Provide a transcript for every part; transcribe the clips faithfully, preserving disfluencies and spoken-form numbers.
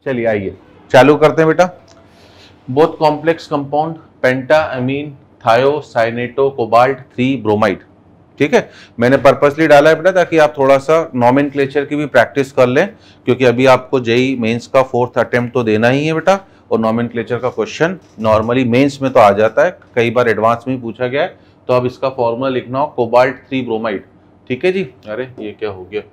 चलिए आइए चालू करते हैं बेटा। Both complex compound penta amine thio cyanato cobalt three bromide. ठीक है, मैंने पर्पसली डाला है बेटा ताकि आप थोड़ा सा नॉमेनक्लेचर की भी प्रैक्टिस कर लें, क्योंकि अभी आपको जेई मेंस का फोर्थ अटेम्प्ट तो देना ही है बेटा, और नॉमेनक्लेचर का क्वेश्चन नॉर्मली मेंस में तो आ जाता है, कई बार एडवांस में पूछा गया है। तो अब इसका फॉर्मूला लिखना हो कोबाल्ट थ्री ब्रोमाइड। ठीक है जी, अरे ये क्या हो गया,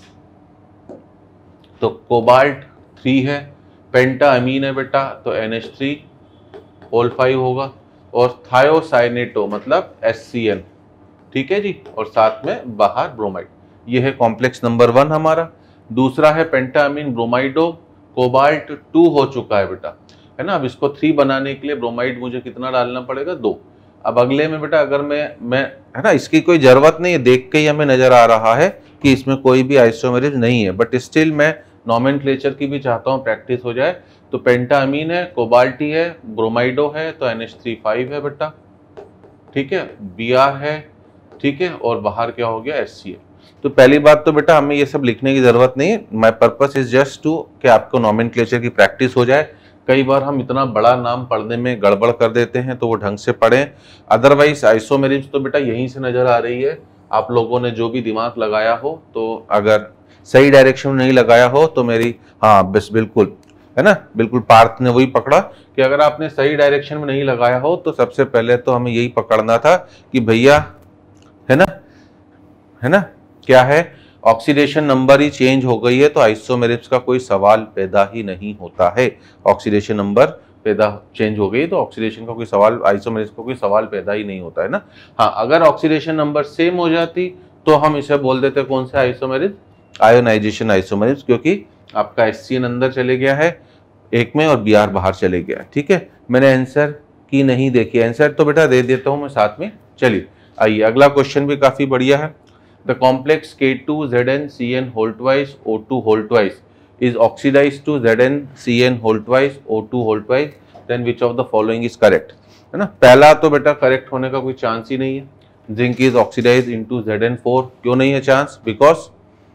तो कोबाल्ट थ्री है, पेंटा अमीन है बेटा तो N H three whole five होगा, और थायोसाइनेटो मतलब एस सी एन। ठीक है जी, और साथ में बाहर ब्रोमाइड। ये है कॉम्प्लेक्स नंबर वन हमारा। दूसरा है पेंटामीन ब्रोमाइडो, कोबाल्ट टू हो चुका है बेटा, है ना। अब इसको थ्री बनाने के लिए ब्रोमाइड मुझे कितना डालना पड़ेगा, दो। अब अगले में बेटा अगर मैं मैं है ना, इसकी कोई जरूरत नहीं है, देख के ही हमें नजर आ रहा है कि इसमें कोई भी आइसोमेरिज्म नहीं है, बट स्टिल मैं नॉमेनक्लेचर की भी चाहता हूँ प्रैक्टिस हो जाए। तो पेंटामीन है, कोबाल्टी है, ब्रोमाइडो है तो एन एच थ्री फाइव है बेटा। ठीक है, बी आर है, ठीक है, और बाहर क्या हो गया, एस सी एल। तो पहली बात तो बेटा हमें ये सब लिखने की जरूरत नहीं है, my purpose is just to कि आपको नॉमेनक्लेचर की प्रैक्टिस हो जाए। कई बार हम इतना बड़ा नाम पढ़ने में गड़बड़ कर देते हैं, तो वो ढंग से पढ़ें। अदरवाइज आइसोमेरिज्म तो बेटा यहीं से नजर आ रही है, आप लोगों ने जो भी दिमाग लगाया हो, तो अगर सही डायरेक्शन में नहीं लगाया हो तो मेरी, हाँ बस बिल्कुल, है ना, बिल्कुल पार्थ ने वही पकड़ा कि अगर आपने सही डायरेक्शन में नहीं लगाया हो तो सबसे पहले तो हमें यही पकड़ना था कि भैया, है ना, है ना, क्या है, ऑक्सीडेशन नंबर ही चेंज हो गई है तो आइसोमेरिज्म का कोई सवाल पैदा ही नहीं होता है। ऑक्सीडेशन नंबर पैदा चेंज हो गई तो ऑक्सीडेशन का कोई सवाल, आइसोमेरिज्म का कोई सवाल पैदा ही नहीं होता है ना। हाँ, अगर ऑक्सीडेशन नंबर सेम हो जाती तो हम इसे बोल देते कौन सा आइसोमेरिज्म, आयोनाइजेशन आइसोमेरिज्म, क्योंकि आपका एस सी एन अंदर चले गया है एक में और बी आर बाहर चले गया। ठीक है, मैंने आंसर की नहीं देखी, आंसर तो बेटा दे देता हूं मैं साथ में। चलिए आइए, अगला क्वेश्चन भी काफी बढ़िया है। The complex K two Z N C N whole twice O two whole twice is oxidised to Z N C N whole twice O two whole twice, then which of the following is correct, है ना। पहला तो बेटा correct होने का कोई chance ही नहीं है। Zinc is oxidise into Z N four, क्यों नहीं है चांस, बिकॉज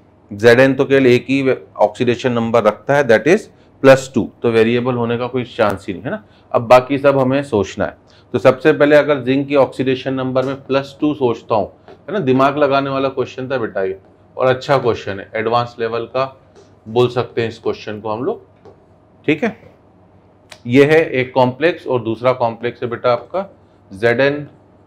Zn तो केवल एक ही ऑक्सीडेशन नंबर रखता है, दैट इज प्लस टू, तो वेरिएबल होने का कोई चांस ही नहीं, है ना। अब बाकी सब हमें सोचना है। तो सबसे पहले अगर जिंक की ऑक्सीडेशन नंबर में प्लस टू सोचता हूँ, है ना, दिमाग लगाने वाला क्वेश्चन था बेटा ये, और अच्छा क्वेश्चन है, एडवांस लेवल का बोल सकते हैं इस क्वेश्चन को हम लोग। ठीक है, ये है एक कॉम्प्लेक्स और दूसरा कॉम्प्लेक्स है बेटा आपका Zn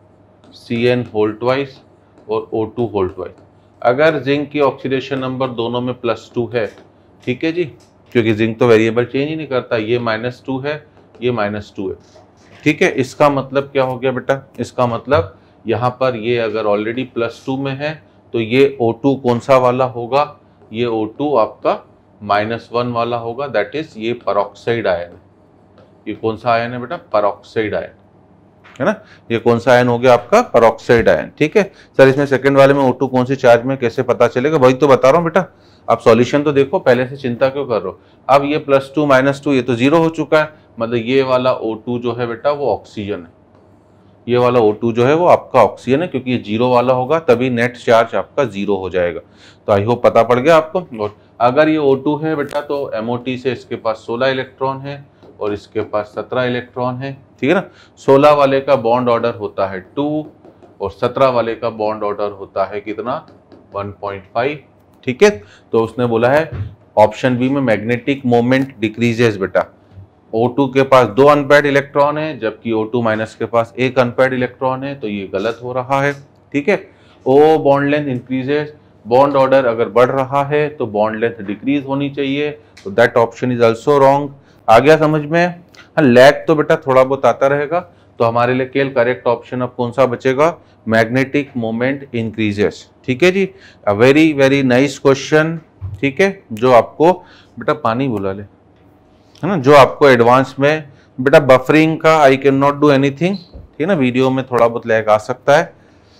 C N whole twice और ओ टू होल ट्वाइस। अगर जिंक की ऑक्सीडेशन नंबर दोनों में प्लस टू है, ठीक है जी, क्योंकि जिंक तो वेरिएबल चेंज ही नहीं करता, ये माइनस टू है, ये माइनस टू है। ठीक है, इसका मतलब क्या हो गया बेटा, इसका मतलब यहाँ पर ये अगर ऑलरेडी प्लस टू में है तो ये ओ टू कौन सा वाला होगा, ये ओ टू आपका माइनस वन वाला होगा, दैट इज ये परऑक्साइड आयन है। ये कौन सा आयन है बेटा, परऑक्साइड आयन, है ना। ये कौन सा आयन हो गया आपका, परऑक्साइड आयन। ठीक है सर, इसमें सेकंड वाले में ओ टू कौन सी चार्ज में, कैसे पता चलेगा, वही तो बता रहा हूँ बेटा। आप सॉल्यूशन तो देखो, पहले से चिंता क्यों कर रहे हो। अब ये प्लस टू माइनस टू, ये तो जीरो हो चुका है, मतलब ये वाला ओ टू जो है बेटा वो ऑक्सीजन है, ये वाला ओ टू जो है वो आपका ऑक्सीजन है, क्योंकि ये जीरो वाला होगा तभी नेट चार्ज आपका जीरो हो जाएगा। तो आई होप पता पड़ गया आपको। और अगर ये ओ टू है बेटा तो एम ओ टी से इसके पास सोलह इलेक्ट्रॉन है और इसके पास सत्रह इलेक्ट्रॉन है, ठीक है ना। सोलह वाले का बॉन्ड ऑर्डर होता है टू और सत्रह वाले का बॉन्ड ऑर्डर होता है कितना, वन पॉइंट फाइव। ठीक है, तो उसने बोला है ऑप्शन बी में मैग्नेटिक मोमेंट डिक्रीजेस बेटा। ओ टू के पास दो अनपेयर्ड इलेक्ट्रॉन है जबकि ओ टू माइनस के पास एक अनपेयर्ड इलेक्ट्रॉन है, तो ये गलत हो रहा है। ठीक है, O bond length increases, bond order अगर बढ़ रहा है तो बॉन्ड लेंथ डिक्रीज होनी चाहिए, तो that option is also wrong. आ गया समझ में। हाँ, लैग तो बेटा थोड़ा बहुत आता रहेगा, तो हमारे लिए केवल करेक्ट ऑप्शन अब कौन सा बचेगा, मैग्नेटिक मोमेंट इंक्रीजेस। ठीक है जी, a very very nice question. ठीक है, जो आपको बेटा पानी बुला ले, है ना, जो आपको एडवांस में बेटा बफरिंग का I can not do anything, ठीक है ना, वीडियो में थोड़ा बहुत लैग आ सकता है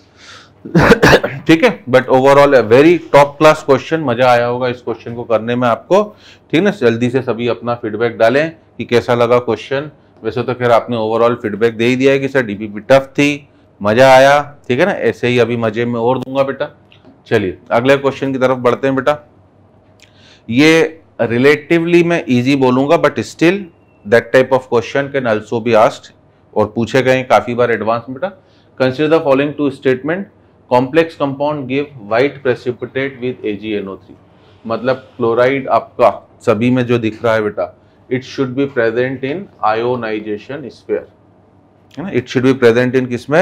ठीक है, but overall very top class question, मजा आया होगा इस क्वेश्चन को करने में आपको। ठीक है ना, जल्दी से सभी अपना फीडबैक डालें कि कैसा लगा क्वेश्चन। वैसे तो खैर आपने ओवरऑल फीडबैक दे ही दिया है कि सर डीपीपी टफ थी, मजा आया, ठीक है ना, ऐसे ही अभी मजे में और दूंगा बेटा। चलिए अगले क्वेश्चन की तरफ बढ़ते हैं बेटा। ये रिलेटिवली मैं इजी बोलूंगा, but still that type of question can also be asked, और पूछे गए काफी बार एडवांस में बेटा। Consider the following two statement, complex compound give white precipitate with A G N O three, मतलब क्लोराइड आपका सभी में जो दिख रहा है बेटा, it should be present in ionisation sphere, है ना, it should be present in किसमें,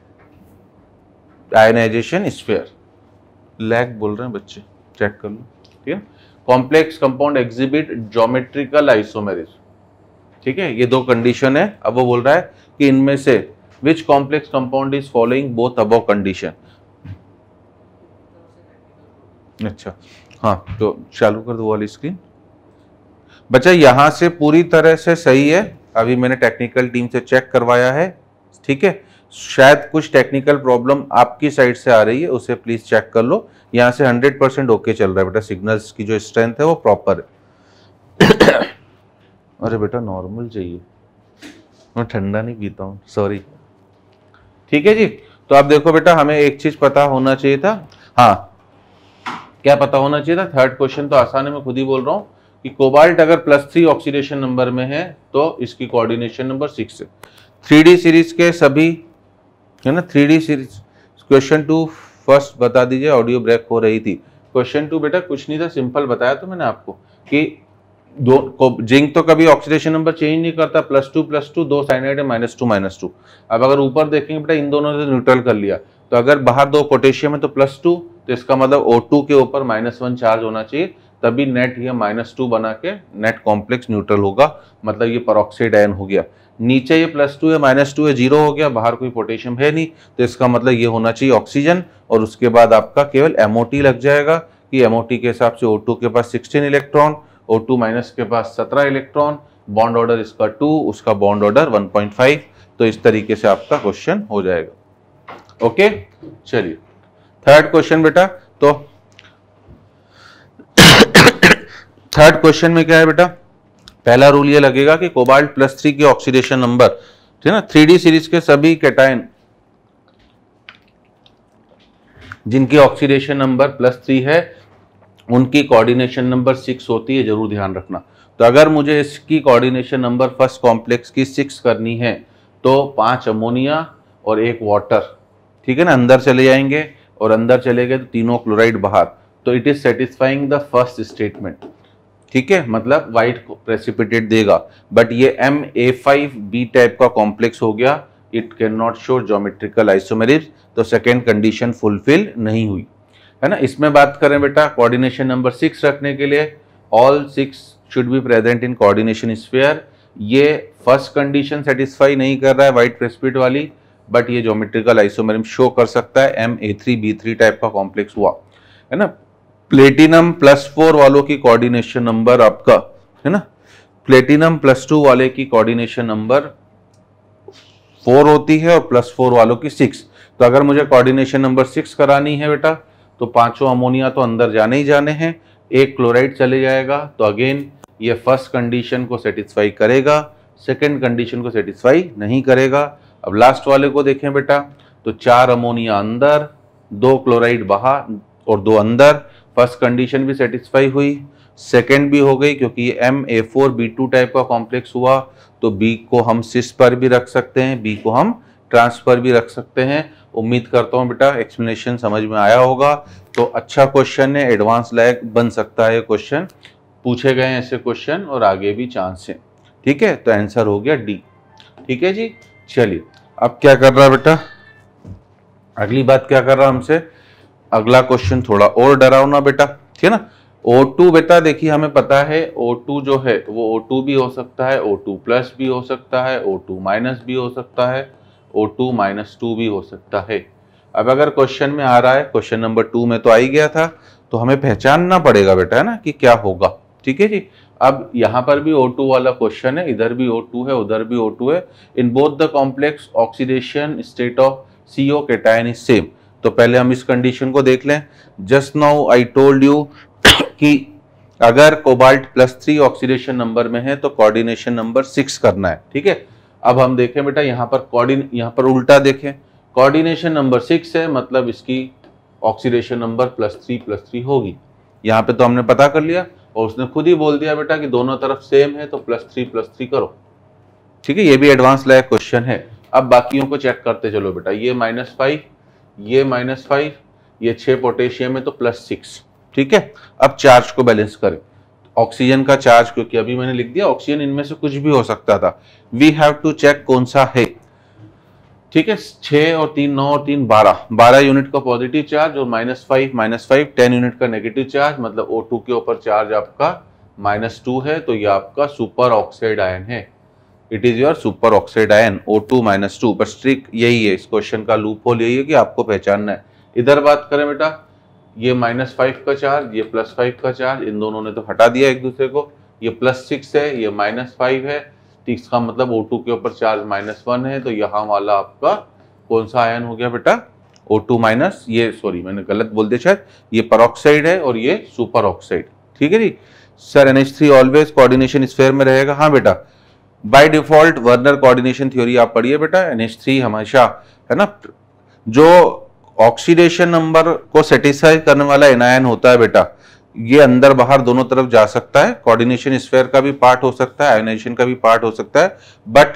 आयोनाइजेशन स्फीयर। लैग बोल रहे हैं बच्चे, चेक कर लो, ठीक है। Complex compound exhibit geometrical isomerism, ठीक है, ये दो कंडीशन है। अब वो बोल रहा है कि इनमें से which complex compound is following both above condition. अच्छा हाँ, तो चालू कर दो वाली स्क्रीन। बच्चा यहां से पूरी तरह से सही है, अभी मैंने टेक्निकल टीम से चेक करवाया है, ठीक है। शायद कुछ टेक्निकल प्रॉब्लम आपकी साइड से आ रही है, उसे प्लीज चेक कर लो। यहाँ से हंड्रेड परसेंट ओके चल रहा है बेटा, सिग्नल्स की जो स्ट्रेंथ है वो प्रॉपर है। अरे बेटा नॉर्मल चाहिए, मैं ठंडा नहीं पीता हूँ, सॉरी, ठीक है जी। तो आप देखो बेटा, हमें एक चीज पता होना चाहिए था, हाँ क्या पता होना चाहिए था, थर्ड क्वेश्चन तो आसान है, मैं खुद ही बोल रहा हूँ कि कोबाल्ट अगर प्लस थ्री ऑक्सीडेशन नंबर में है तो इसकी कोऑर्डिनेशन नंबर सिक्स है। थ्री डी सीरीज के सभी, है ना, three D series. Question two first बता दीजिए, ऑडियो ब्रेक हो रही थी। क्वेश्चन टू बेटा कुछ नहीं था, सिंपल बताया तो मैंने आपको कि दो जिंक तो कभी ऑक्सीडेशन नंबर चेंज नहीं करता, प्लस टू प्लस टू, दो साइनाइड है, माइनस टू माइनस टू। अब अगर ऊपर देखेंगे बेटा, इन दोनों से न्यूट्रल कर लिया, तो अगर बाहर दो पोटेशियम है तो प्लस टू, तो इसका मतलब ओ टू के ऊपर माइनस वन चार्ज होना चाहिए, तभी नेट ये माइनस टू बना के नेट कॉम्प्लेक्स न्यूट्रल होगा, मतलब ये परऑक्साइड आयन हो गया। नीचे ये प्लस टू है, माइनस टू है, जीरो हो गया, बाहर कोई पोटेशियम है नहीं, तो इसका मतलब ये होना चाहिए ऑक्सीजन, और उसके बाद आपका केवल एमओटी लग जाएगा कि एमओटी के हिसाब से ओ टू के पास sixteen electron, O two minus के पास सत्रह इलेक्ट्रॉन, बॉन्ड ऑर्डर इसका टू, उसका bond order one point five. तो इस तरीके से आपका क्वेश्चन हो जाएगा। ओके चलिए थर्ड क्वेश्चन बेटा, तो थर्ड क्वेश्चन में क्या है बेटा, पहला रूल ये लगेगा कि कोबाल्ट प्लस थ्री की ऑक्सीडेशन नंबर, ठीक है ना, थ्री डी सीरीज के सभी कैटायन जिनकी ऑक्सीडेशन नंबर प्लस थ्री है उनकी कोऑर्डिनेशन नंबर सिक्स होती है, जरूर ध्यान रखना। तो अगर मुझे इसकी कोऑर्डिनेशन नंबर फर्स्ट कॉम्प्लेक्स की सिक्स करनी है तो पांच अमोनिया और एक वाटर, ठीक है ना, अंदर चले जाएंगे, और अंदर चले गए तो तीनों क्लोराइड बाहर, तो it is satisfying the first statement, ठीक है, मतलब व्हाइट प्रेसिपिटेट देगा। बट ये M A five B type का कॉम्प्लेक्स हो गया, it can not show geometrical isomerism, तो सेकेंड कंडीशन फुलफिल नहीं हुई, है ना। इसमें बात करें बेटा कोऑर्डिनेशन नंबर सिक्स रखने के लिए, all six should be present in coordination sphere. ये फर्स्ट कंडीशन सेटिस्फाई नहीं कर रहा है व्हाइट प्रेसिपिटेट वाली, बट ये ज्योमेट्रिकल आइसोमेरिज्म शो कर सकता है, M A three B three type का कॉम्प्लेक्स हुआ, है ना। प्लेटिनम प्लस फोर वालों की कोऑर्डिनेशन नंबर आपका, है ना, प्लेटिनम प्लस टू वाले की कोऑर्डिनेशन नंबर फोर होती है और प्लस फोर वालों की सिक्स। तो अगर मुझे कोऑर्डिनेशन नंबर सिक्स करानी है बेटा, तो पांचों अमोनिया तो अंदर जाने ही जाने हैं, एक क्लोराइड चले जाएगा, तो अगेन ये फर्स्ट कंडीशन को सेटिस्फाई करेगा, सेकंड कंडीशन को सेटिस्फाई नहीं करेगा। अब लास्ट वाले को देखें बेटा, तो चार अमोनिया अंदर, दो क्लोराइड बाहर और दो अंदर, फर्स्ट कंडीशन भी सेटिस्फाई हुई, सेकंड भी हो गई, क्योंकि ये M A four B two type का कॉम्प्लेक्स हुआ, तो बी को हम सिस पर भी रख सकते हैं, बी को हम ट्रांस पर भी रख सकते हैं। उम्मीद करता हूं बेटा एक्सप्लेनेशन समझ में आया होगा। तो अच्छा क्वेश्चन है, एडवांस लायक बन सकता है क्वेश्चन, पूछे गए ऐसे क्वेश्चन और आगे भी चांस है, ठीक है। तो आंसर हो गया डी, ठीक है जी। चलिए अब क्या कर रहा है बेटा, अगली बात क्या कर रहा है हमसे, अगला क्वेश्चन थोड़ा और डरावना बेटा, ठीक है ना। ओ टू बेटा देखिए हमें पता है ओ टू जो है वो ओ टू भी हो सकता है, ओ टू प्लस भी हो सकता है, ओ टू माइनस भी हो सकता है, ओ टू माइनस टू भी हो सकता है। अब अगर क्वेश्चन में आ रहा है, क्वेश्चन नंबर टू में तो आ ही गया था, तो हमें पहचानना पड़ेगा बेटा, है ना, कि क्या होगा, ठीक है जी। अब यहाँ पर भी ओ टू वाला क्वेश्चन है, इधर भी ओ टू है, उधर भी ओ टू है। In both the complex oxidation state of C O cation is same. तो पहले हम इस कंडीशन को देख लें। Just now I told you कि अगर cobalt plus three oxidation number में है तो कोऑर्डिनेशन नंबर सिक्स करना है, ठीक है। अब हम देखें बेटा यहाँ पर कोऑर्डिन यहाँ पर उल्टा देखें, कोऑर्डिनेशन नंबर सिक्स है, मतलब इसकी oxidation number plus three plus three होगी। यहाँ पे तो हमने पता कर लिया, और उसने खुद ही बोल दिया बेटा कि दोनों तरफ सेम है तो प्लस थ्री प्लस थ्री करो। ठीक है, ये भी एडवांस लायक क्वेश्चन है। अब बाकियों को चेक करते चलो बेटा, ये माइनस फाइव, ये माइनस फाइव, ये छः पोटेशियम है तो प्लस सिक्स। ठीक है, अब चार्ज को बैलेंस करें। ऑक्सीजन का चार्ज, क्योंकि अभी मैंने लिख दिया ऑक्सीजन इनमें से कुछ भी हो सकता था, वी हैव टू चेक कौन सा है। ठीक है, छः और तीन नौ और तीन बारह, बारह यूनिट का पॉजिटिव चार्ज और minus five minus five ten unit का नेगेटिव चार्ज, मतलब ओ टू के ऊपर चार्ज आपका माइनस टू है, तो ये आपका सुपर ऑक्साइड आयन है। It is your superoxide ion O two minus two. बस ट्रिक यही है, इस क्वेश्चन का लूप होल यही है कि आपको पहचानना है। इधर बात करें बेटा, ये माइनस फाइव का चार्ज, ये प्लस फाइव का चार्ज, इन दोनों ने तो हटा दिया एक दूसरे को। ये प्लस सिक्स है, ये माइनस फाइव है, तो इसका मतलब ओ टू के ऊपर चार्ज माइनस वन है, तो यहाँ वाला आपका कौन सा आयन हो गया बेटा, ओ टू माइनस, ये सॉरी मैंने गलत बोल दिया शायद, ये परऑक्साइड है और ये सुपर ऑक्साइड। ठीक है जी sir, N H three always coordination sphere में रहेगा। हाँ बेटा, by default Werner coordination theory आप पढ़िए बेटा, एन एच थ्री हमेशा है ना, जो ऑक्सीडेशन नंबर को सेटिस्फाई करने वाला एनायन होता है बेटा, ये अंदर बाहर दोनों तरफ जा सकता है, कोऑर्डिनेशन स्फीयर का भी पार्ट हो सकता है, आयोनाइजेशन का भी पार्ट हो सकता है, बट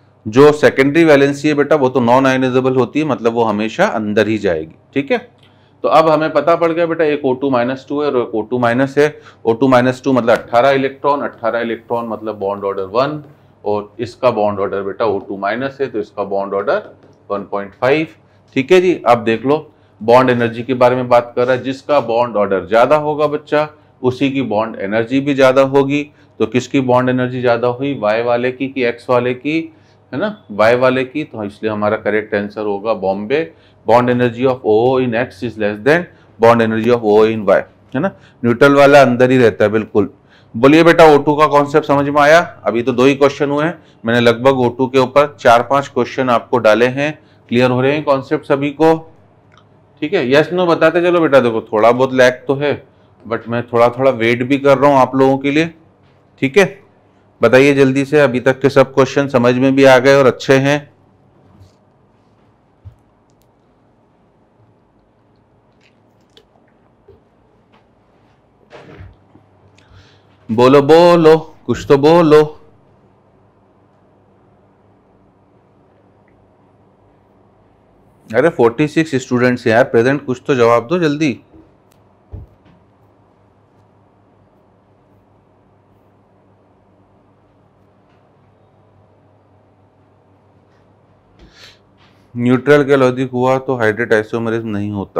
जो सेकेंडरी वैलेंसी है बेटा वो तो नॉन आयोनाइजेबल होती है, मतलब वो हमेशा अंदर ही जाएगी। ठीक है, तो अब हमें पता पड़ गया बेटा एक ओ टू माइनस टू है और एक ओ टू माइनस है। ओ टू माइनस टू मतलब अट्ठारह इलेक्ट्रॉन, अट्ठारह इलेक्ट्रॉन मतलब बॉन्ड ऑर्डर वन, और इसका बॉन्ड ऑर्डर बेटा ओ टू माइनस है तो इसका bond order one point five. ठीक है जी, अब देख लो बॉन्ड एनर्जी के बारे में बात कर रहा है, जिसका बॉन्ड ऑर्डर ज्यादा होगा बच्चा उसी की बॉन्ड एनर्जी भी ज्यादा होगी। तो किसकी बॉन्ड एनर्जी ज्यादा हुई, वाई वाले की कि एक्स वाले की, है ना, वाई वाले की, तो इसलिए हमारा करेक्ट आंसर होगा बॉम्बे। Bond energy of O in X is less than bond energy of O in Y, है ना, न्यूट्रल वाला अंदर ही रहता है बिल्कुल। बोलिए बेटा ओ टू का कॉन्सेप्ट समझ में आया? अभी तो दो ही क्वेश्चन हुए हैं, मैंने लगभग ओ टू के ऊपर चार पांच क्वेश्चन आपको डाले हैं। क्लियर हो रहे हैं कॉन्सेप्ट सभी को? ठीक है, यस नो बताते चलो बेटा। देखो थोड़ा बहुत लैग तो है, बट मैं थोड़ा थोड़ा वेट भी कर रहा हूं आप लोगों के लिए। ठीक है, बताइए जल्दी से, अभी तक के सब क्वेश्चन समझ में भी आ गए और अच्छे हैं? बोलो बोलो, कुछ तो बोलो। अरे छियालीस स्टूडेंट्स हैं यार प्रेजेंट, कुछ तो जवाब दो जल्दी। न्यूट्रल के लॉजिक हुआ तो हाइड्रेट आइसोमरिज्म नहीं होता।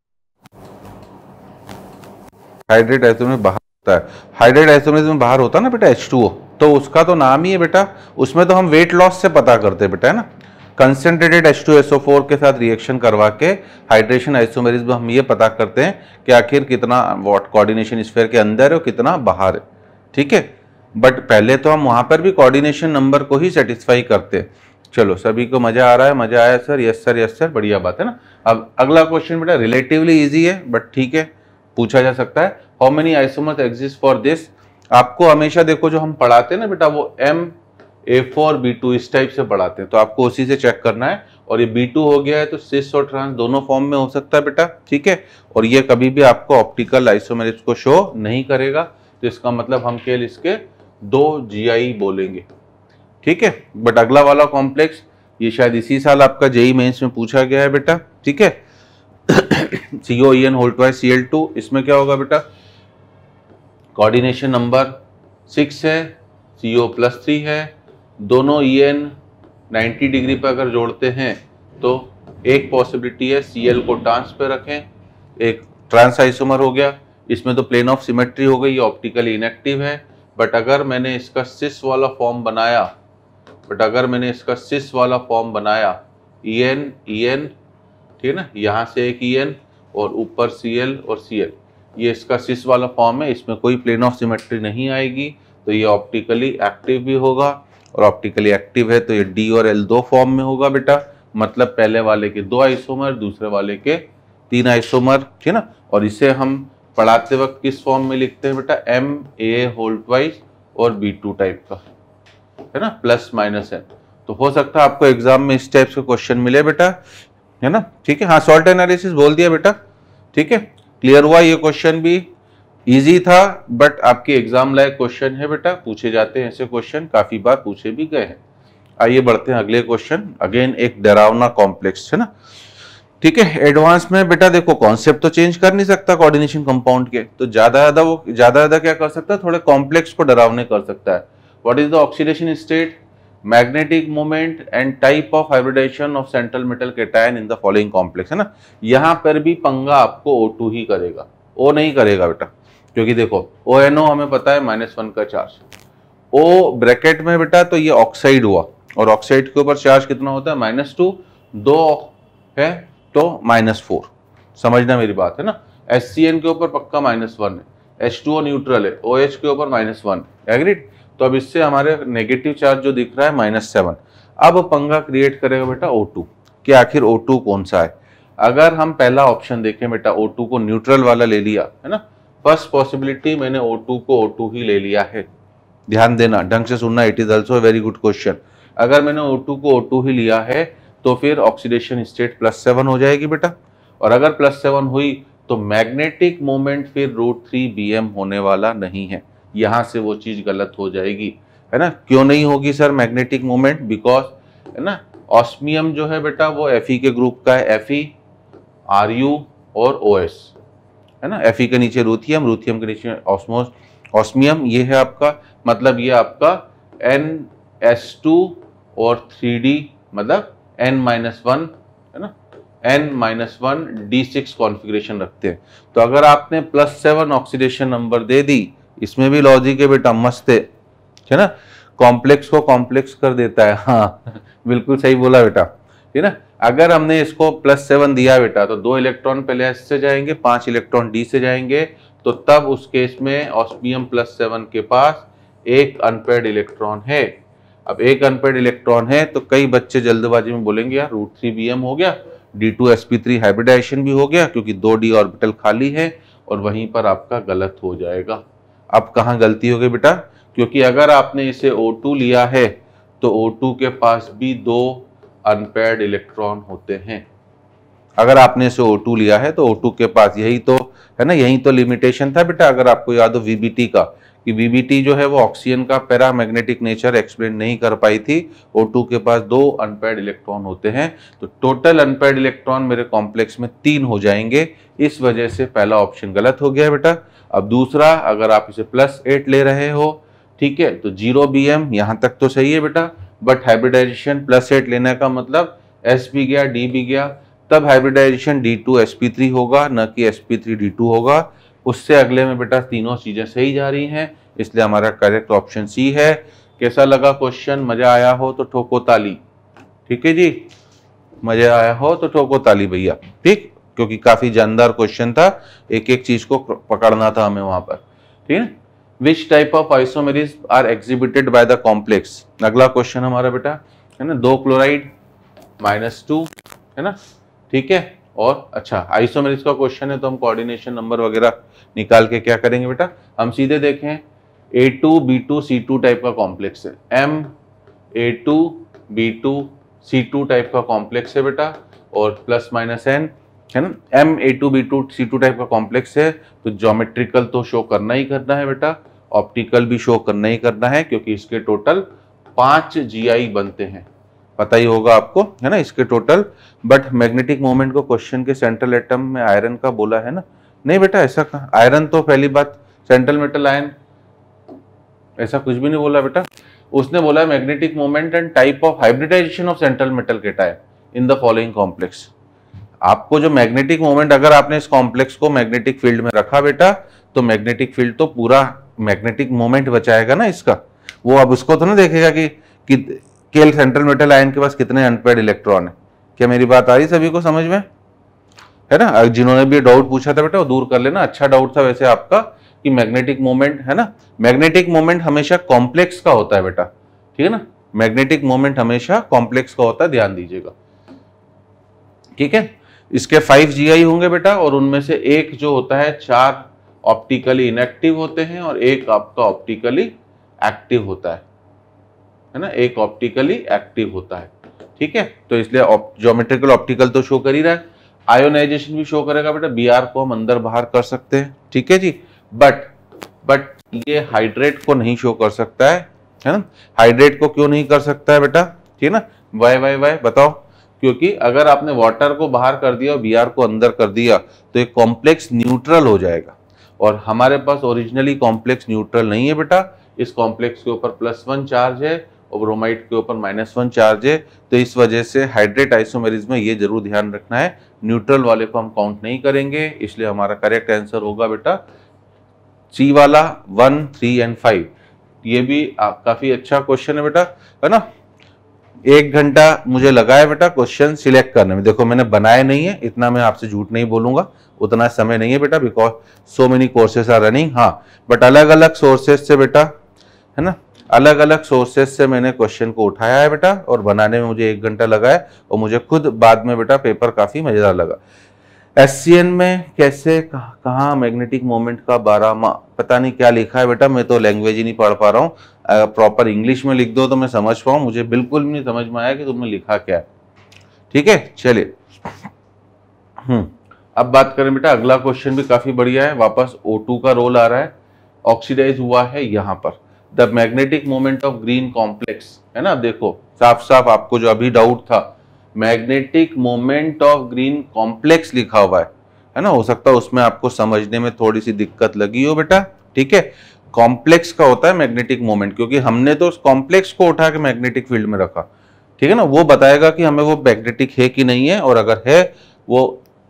हाइड्रेट आइसोमरिज्म बाहर होता है, हाइड्रेट आइसोमरिज्म बाहर होता है ना बेटा एच टू ओ, तो उसका तो नाम ही है बेटा, उसमें तो हम वेट लॉस से पता करते हैं बेटा, है ना, concentrated H two S O four के साथ रिएक्शन करवा के हाइड्रेशन आइसोमेरिज्म हम ये पता करते हैं कि आखिर कितना वॉट कोऑर्डिनेशन स्फीयर के अंदर है और कितना बाहर है। ठीक है, बट पहले तो हम वहां पर भी कोऑर्डिनेशन नंबर को ही सेटिस्फाई करते हैं। चलो सभी को मजा आ रहा है? मजा आया sir? Yes sir, yes sir, बढ़िया बात है ना। अब अगला क्वेश्चन बेटा रिलेटिवली इजी है बट ठीक है, पूछा जा सकता है। How many isomers exist for this? आपको हमेशा देखो जो हम पढ़ाते हैं ना बेटा वो M A four B two इस टाइप से पढ़ाते हैं, तो आपको उसी से चेक करना है। और ये बी टू हो गया है तो सिस और ट्रांस दोनों फॉर्म में हो सकता है बेटा। ठीक है, और ये कभी भी आपको ऑप्टिकल आइसोमेरिज्म को शो नहीं करेगा, तो इसका मतलब हम केवल इसके दो जीआई बोलेंगे। ठीक है, बट अगला वाला कॉम्प्लेक्स ये शायद इसी साल आपका जेई मेंस में पूछा गया है बेटा। ठीक है, C O E N whole twice C L two, इसमें क्या होगा बेटा, कोऑर्डिनेशन नंबर सिक्स है, सी ओ प्लस थ्री है, दोनों ई एन नाइन्टी डिग्री पर अगर जोड़ते हैं तो एक पॉसिबिलिटी है सी एल को ट्रांस पे रखें, एक ट्रांस आइसोमर हो गया, इसमें तो प्लेन ऑफ सिमेट्री हो गई, ये ऑप्टिकली इनएक्टिव है। बट अगर मैंने इसका सिस वाला फॉर्म बनाया बट अगर मैंने इसका सिस वाला फॉर्म बनाया ई एन ई एन, ठीक है ना, यहाँ से एक ई एन और ऊपर सी एल और सी एल, ये इसका सिस वाला फॉर्म है, इसमें कोई प्लेन ऑफ सिमेट्री नहीं आएगी, तो ये ऑप्टिकली एक्टिव भी होगा, और ऑप्टिकली एक्टिव है तो ये डी और एल दो फॉर्म में होगा बेटा, मतलब पहले वाले के दो आइसोमर, दूसरे वाले के तीन आइसोमर, ठीक है ना। और इसे हम पढ़ाते वक्त किस फॉर्म में लिखते हैं बेटा, एम ए होल ट्वाइस और बी टू टाइप का, है ना, प्लस माइनस एन। तो हो सकता है आपको एग्जाम में इस टाइप से क्वेश्चन मिले बेटा, है ना। ठीक है, हाँ सॉल्ट एनालिसिस बोल दिया बेटा। ठीक है, क्लियर हुआ ये क्वेश्चन भी, इजी था बट आपके एग्जाम लायक क्वेश्चन है बेटा, पूछे जाते हैं ऐसे क्वेश्चन, काफी बार पूछे भी गए हैं। आइए बढ़ते हैं अगले क्वेश्चन। अगेन एक डरावना कॉम्प्लेक्स है ना, ठीक है। एडवांस में बेटा देखो कॉन्सेप्ट तो चेंज कर नहीं सकता कोऑर्डिनेशन कंपाउंड के, तो ज्यादा ज्यादा वो ज्यादा ज्यादा क्या कर सकता है, थोड़े कॉम्प्लेक्स को डरावने कर सकता है। What is the oxidation state, magnetic moment and type of hybridisation of central metal cation in the following complex, है ना। यहां पर भी पंगा आपको O टू ही करेगा, O नहीं करेगा बेटा, क्योंकि देखो O N O हमें पता है माइनस वन का चार्ज, O ब्रैकेट में बेटा तो ये ऑक्साइड हुआ, और ऑक्साइड के ऊपर चार्ज कितना होता है माइनस टू, दो है तो माइनस फोर, समझना मेरी बात है ना। एस सी एन के ऊपर पक्का माइनस वन है, एच टू ओ न्यूट्रल है, ओ एच के ऊपर माइनस वन, एग्रीड। तो अब इससे हमारे नेगेटिव चार्ज जो दिख रहा है माइनस सेवन। अब पंगा क्रिएट करेगा बेटा O टू, कि आखिर O टू कौन सा है। अगर हम पहला ऑप्शन देखें बेटा, O टू को न्यूट्रल वाला ले लिया है ना, फर्स्ट पॉसिबिलिटी मैंने O टू को O टू ही ले लिया है। ध्यान देना, ढंग से सुनना, it is also very good question. अगर मैंने O टू को O टू ही लिया है तो फिर ऑक्सीडेशन स्टेट प्लस सेवन हो जाएगी बेटा, और अगर प्लस सेवन हुई तो मैग्नेटिक मोमेंट फिर रूट थ्री बी एम होने वाला नहीं है। यहां से वो चीज गलत हो जाएगी, है ना। क्यों नहीं होगी सर मैग्नेटिक मोमेंट, बिकॉज है ना ऑस्मियम जो है बेटा वो Fe के ग्रुप का है, Fe, Ru और OS, है ना। Fe के नीचे रूथियम, रूथियम के नीचे ऑस्मोस ऑस्मियम, ये है आपका, मतलब ये आपका एन एस टू और थ्री डी, मतलब N माइनस वन, है ना, N minus one D six configuration रखते हैं। तो अगर आपने प्लस सेवन ऑक्सीडेशन नंबर दे दी, इसमें भी लॉजिक है बेटा, मस्त है है ना, कॉम्प्लेक्स को कॉम्प्लेक्स कर देता है। हाँ बिल्कुल सही बोला बेटा, ठीक है ना। अगर हमने इसको प्लस सेवन दिया बेटा तो दो इलेक्ट्रॉन पहले एस से जाएंगे, पांच इलेक्ट्रॉन डी से जाएंगे, तो तब उस केस में ऑस्मियम प्लस सेवन के पास एक अनपेयर्ड इलेक्ट्रॉन है। अब एक अनपेयर्ड इलेक्ट्रॉन है तो कई बच्चे जल्दबाजी में बोलेंगे यार रूट थ्री बी एम हो गया, D two S P three hybridisation भी हो गया, क्योंकि दो डी ऑर्बिटल खाली है, और वहीं पर आपका गलत हो जाएगा। अब कहाँ गलती हो गई बेटा, क्योंकि अगर आपने इसे O टू लिया है तो O टू के पास भी दो अनपेयर्ड इलेक्ट्रॉन होते हैं। अगर आपने इसे O टू लिया है तो O टू के पास, यही तो है ना, यही तो लिमिटेशन था बेटा। अगर आपको याद हो V B T का, कि V B T जो है वो ऑक्सीजन का पैरामैग्नेटिक नेचर एक्सप्लेन नहीं कर पाई थी, O टू के पास दो अनपेयर्ड इलेक्ट्रॉन होते हैं, तो टोटल अनपेयर्ड इलेक्ट्रॉन मेरे कॉम्प्लेक्स में तीन हो जाएंगे। इस वजह से पहला ऑप्शन गलत हो गया बेटा। अब दूसरा, अगर आप इसे प्लस एट ले रहे हो, ठीक है, तो जीरो बी एम यहाँ तक तो सही है बेटा, बट हाइब्रिडाइजेशन प्लस एट लेने का मतलब एस भी गया डी भी गया, तब hybridisation D two S P three होगा, न कि S P three D two होगा। उससे अगले में बेटा तीनों चीजें सही जा रही हैं, इसलिए हमारा करेक्ट ऑप्शन सी है। कैसा लगा क्वेश्चन, मजा आया हो तो ठोको ताली, ठीक है जी, मजा आया हो तो ठोको ताली भैया, ठीक, क्योंकि काफी जानदार क्वेश्चन था, एक एक चीज को पकड़ना था हमें वहां पर, ठीक है। Which type of isomerism are exhibited by the complex, अगला क्वेश्चन हमारा बेटा, है ना, दो क्लोराइड माइनस टू, है ना, ठीक है। और अच्छा आइसोमेरिज का क्वेश्चन है तो हम कोऑर्डिनेशन नंबर वगैरह निकाल के क्या करेंगे बेटा, हम सीधे देखें A two B two C two type का कॉम्प्लेक्स है, M A two B two C two type का कॉम्प्लेक्स है बेटा, और प्लस माइनस N, है ना, M A two B two C two type का कॉम्प्लेक्स है, तो ज्योमेट्रिकल तो शो करना ही करना है बेटा, ऑप्टिकल भी शो करना ही करना है, क्योंकि इसके टोटल पांच जी आई बनते हैं, पता ही होगा आपको, है ना, इसके टोटल। बट मैग्नेटिक मोमेंट को क्वेश्चन के सेंट्रल एटम में आयरन का बोला है ना, नहीं बेटा ऐसा कहा, आयरन तो पहली बात सेंट्रल मेटल आयन, ऐसा कुछ भी नहीं बोला बेटा। उसने बोला magnetic moment and type of hybridisation of central metal cation in the following complex. आपको जो मैग्नेटिक मोमेंट, अगर आपने इस कॉम्प्लेक्स को मैग्नेटिक फील्ड में रखा बेटा, तो मैग्नेटिक फील्ड तो पूरा मैग्नेटिक मोमेंट बचाएगा ना इसका, वो अब उसको तो ना देखेगा कि, कि केवल सेंट्रल मेटल आयन के पास कितने अनपेयर्ड इलेक्ट्रॉन है। क्या मेरी बात आ रही सभी को समझ में, है ना। जिन्होंने भी डाउट पूछा था बेटा वो दूर कर लेना, अच्छा डाउट था वैसे आपका, कि मैग्नेटिक मोमेंट, है ना, मैग्नेटिक मोमेंट हमेशा कॉम्प्लेक्स का होता है बेटा, ठीक है ना, मैग्नेटिक मोमेंट हमेशा कॉम्प्लेक्स का होता है, ध्यान दीजिएगा, ठीक है। इसके फाइव जी आई होंगे बेटा, और उनमें से एक जो होता है चार ऑप्टिकली इनएक्टिव होते हैं और एक आपका ऑप्टिकली एक्टिव होता है, है ना, एक ऑप्टिकली एक्टिव होता है, ठीक है। तो इसलिए ज्योमेट्रिकल ऑप्टिकल तो शो कर ही रहा है, आयोनाइजेशन भी शो करेगा बेटा, बी आर को हम अंदर बाहर कर सकते हैं, ठीक है जी। बट बट ये हाइड्रेट को नहीं शो कर सकता है, है ना। हाइड्रेट को क्यों नहीं कर सकता है बेटा, ठीक है ना, वाई वाई वाई बताओ। क्योंकि अगर आपने वाटर को बाहर कर दिया और बी आर को अंदर कर दिया तो एक कॉम्प्लेक्स न्यूट्रल हो जाएगा, और हमारे पास ओरिजिनली कॉम्प्लेक्स न्यूट्रल नहीं है बेटा। इस कॉम्प्लेक्स के ऊपर प्लस वन चार्ज है और ब्रोमाइड के ऊपर माइनस वन चार्ज है, तो इस वजह से हाइड्रेट आइसोमेरिज्म में ये जरूर ध्यान रखना है, न्यूट्रल वाले को हम काउंट नहीं करेंगे। इसलिए हमारा करेक्ट आंसर होगा बेटा सी वाला, वन थ्री एंड फाइव। ये भी आप काफी अच्छा क्वेश्चन है बेटा, है ना। एक घंटा मुझे लगा है बेटा क्वेश्चन सिलेक्ट करने में। देखो मैंने बनाए नहीं है, इतना मैं आपसे झूठ नहीं बोलूंगा, उतना समय नहीं है बेटा, because so many courses are running. हाँ बट अलग अलग सोर्सेज से बेटा, है ना, अलग अलग सोर्सेज से मैंने क्वेश्चन को उठाया है बेटा, और बनाने में मुझे एक घंटा लगा है, और मुझे खुद बाद में बेटा पेपर काफी मजेदार लगा। एससीएन में कैसे कहाँ मैग्नेटिक मोमेंट का बारहवां, पता नहीं क्या लिखा है बेटा, मैं तो लैंग्वेज ही नहीं पढ़ पा रहा हूँ। प्रॉपर इंग्लिश में लिख दो तो मैं समझ पाऊँ, मुझे बिल्कुल भी नहीं समझ में आया कि तुमने लिखा क्या है। ठीक है चलिए, हम्म अब बात करें बेटा, अगला क्वेश्चन भी काफी बढ़िया है। वापस ओ टू का रोल आ रहा है, ऑक्सीडाइज हुआ है यहाँ पर। The magnetic moment of green complex, है ना, देखो साफ साफ आपको जो अभी डाउट था, magnetic moment of green complex लिखा हुआ है, है ना, हो सकता है उसमें आपको समझने में थोड़ी सी दिक्कत लगी हो बेटा। ठीक है, कॉम्प्लेक्स का होता है मैग्नेटिक मोमेंट, क्योंकि हमने तो उस कॉम्प्लेक्स को उठा के मैग्नेटिक फील्ड में रखा, ठीक है ना, वो बताएगा कि हमें वो मैग्नेटिक है कि नहीं है, और अगर है वो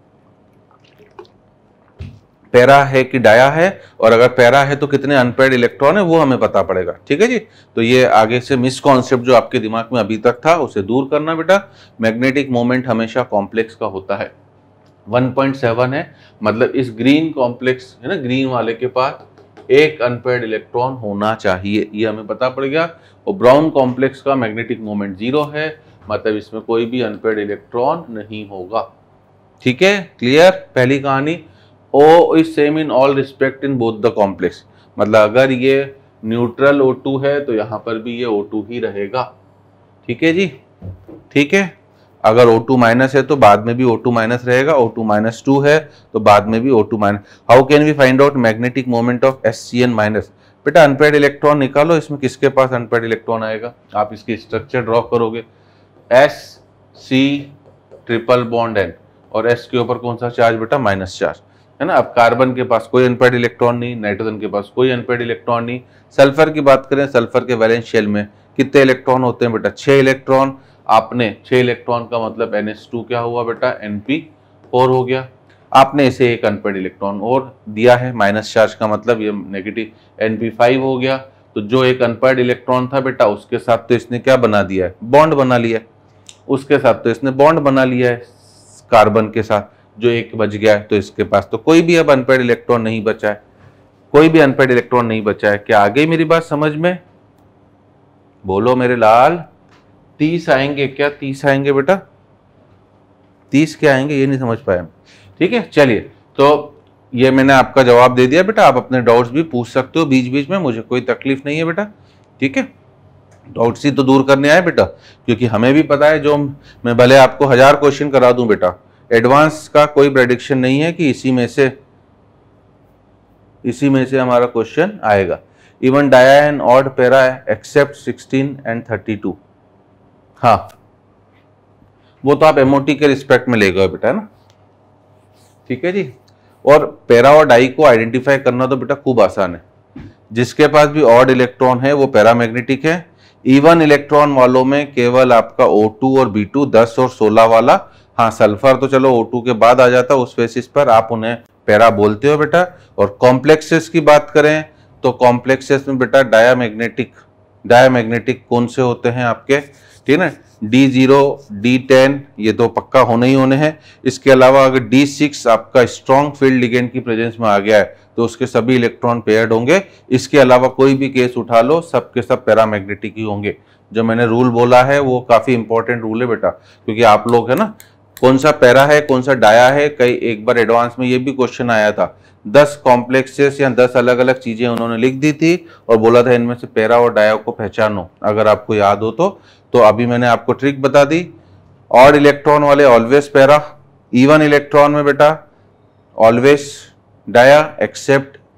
पैरा है कि डाया है, और अगर पैरा है तो कितने अनपेयर्ड इलेक्ट्रॉन है वो हमें पता पड़ेगा। ठीक है जी, तो ये आगे से मिस कॉन्सेप्ट जो आपके दिमाग में अभी तक था उसे दूर करना बेटा। मैग्नेटिक मोमेंट हमेशा कॉम्प्लेक्स का होता है। वन पॉइंट सेवन है, मतलब इस ग्रीन कॉम्प्लेक्स है ना, ग्रीन वाले के पास एक अनपेयर्ड इलेक्ट्रॉन होना चाहिए, ये हमें पता पड़ गया। और ब्राउन कॉम्प्लेक्स का मैग्नेटिक मोमेंट जीरो है, मतलब इसमें कोई भी अनपेयर्ड इलेक्ट्रॉन नहीं होगा। ठीक है, क्लियर। पहली कहानी, O is same in all respect in both the complex, मतलब अगर ये न्यूट्रल O टू है तो यहाँ पर भी ये O टू ही रहेगा। ठीक है जी, ठीक है। अगर O टू माइनस है तो बाद में भी O टू माइनस रहेगा, O टू माइनस टू है तो बाद में भी O two minus. How can we find out magnetic moment of S C N minus? बेटा अनपेयर्ड इलेक्ट्रॉन निकालो, इसमें किसके पास अनपेयर्ड इलेक्ट्रॉन आएगा, आप इसकी स्ट्रक्चर ड्रॉ करोगे, S C triple bond N, और एस के ऊपर कौन सा चार्ज बेटा, माइनस चार्ज, है ना। अब कार्बन के पास कोई अनपेयर्ड इलेक्ट्रॉन नहीं, नाइट्रोजन के पास कोई अनपेयर्ड इलेक्ट्रॉन नहीं। सल्फर की बात करें, सल्फर के वैलेंस शेल में कितने इलेक्ट्रॉन होते हैं बेटा, छह इलेक्ट्रॉन। आपने छह इलेक्ट्रॉन का मतलब एन एच टू क्या हुआ बेटा, एन पी फोर हो गया। आपने इसे एक अनपेयर्ड इलेक्ट्रॉन और दिया है, माइनस चार्ज का मतलब ये नेगेटिव एन पी फाइव हो गया। तो जो एक अनपेयर्ड इलेक्ट्रॉन था बेटा, उसके साथ तो इसने क्या बना दिया है, बॉन्ड बना लिया है। उसके साथ तो इसने बॉन्ड बना लिया है कार्बन के साथ, जो एक बच गया है, तो इसके पास तो कोई भी अब अनपेयर्ड इलेक्ट्रॉन नहीं बचा है, कोई भी अनपेयर्ड इलेक्ट्रॉन नहीं बचा है। क्या आ गई मेरी बात समझ में, बोलो मेरे लाल। तीस आएंगे क्या, तीस आएंगे बेटा, तीस क्या आएंगे ये नहीं समझ पाया। ठीक है चलिए, तो ये मैंने आपका जवाब दे दिया बेटा, आप अपने डाउट्स भी पूछ सकते हो बीच बीच में, मुझे कोई तकलीफ नहीं है बेटा। ठीक है, डाउट्स ही तो दूर करने आए बेटा, क्योंकि हमें भी पता है, जो मैं भले आपको हजार क्वेश्चन करा दूं बेटा, एडवांस का कोई प्रेडिक्शन नहीं है कि इसी में से इसी में से हमारा क्वेश्चन आएगा। Even dia and odd para except sixteen and thirty two, हाँ वो तो आप एमओटी के रिस्पेक्ट में ले गए बेटा, है ना। ठीक है जी, और पैरा और डाई को आइडेंटिफाई करना तो बेटा खूब आसान है। जिसके पास भी ऑड इलेक्ट्रॉन है वो पैरामैग्नेटिक है। इवन इलेक्ट्रॉन वालों में केवल आपका O टू और B टू दस और सोलह वाला, हाँ सल्फर तो चलो O टू के बाद आ जाता है, उस बेसिस पर आप उन्हें पैरा बोलते हो बेटा। और कॉम्प्लेक्सेस की बात करें तो कॉम्प्लेक्सेस में बेटा डायामैग्नेटिक, डायामैग्नेटिक कौन से होते हैं आपके, ठीक है, डी जीरो डी टेन ये तो पक्का होने ही होने हैं। इसके अलावा अगर डी सिक्स आपका स्ट्रॉन्ग फील्ड लिगेंड की प्रेजेंस में आ गया है तो उसके सभी इलेक्ट्रॉन पेयर्ड होंगे। इसके अलावा कोई भी केस उठा लो, सब के सब पैरामैग्नेटिक ही होंगे। जो मैंने रूल बोला है वो काफी इंपॉर्टेंट रूल है बेटा, क्योंकि आप लोग है ना, कौन सा पैरा है कौन सा डाया है, कई एक बार एडवांस में ये भी क्वेश्चन आया था। दस कॉम्प्लेक्सेस या दस अलग अलग चीजें उन्होंने लिख दी थी और बोला था इनमें से पैरा और डाया को पहचानो, अगर आपको याद हो तो। तो अभी मैंने आपको ट्रिक बता दी, ऑड इलेक्ट्रॉन वाले ऑलवेज पैरा, इवन इलेक्ट्रॉन में बेटा always dia except